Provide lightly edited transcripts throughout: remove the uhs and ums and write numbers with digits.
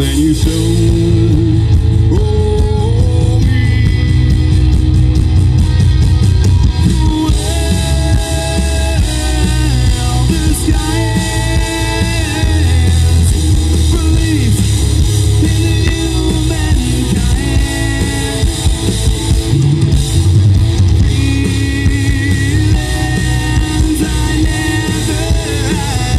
than you show. Oh, me. Well, the sky is belief in humankind. Feelings I never had.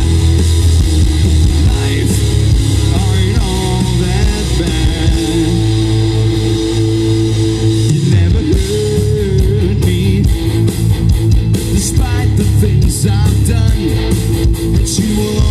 Life aren't all that bad. You never hurt me, despite the things I've done. But you will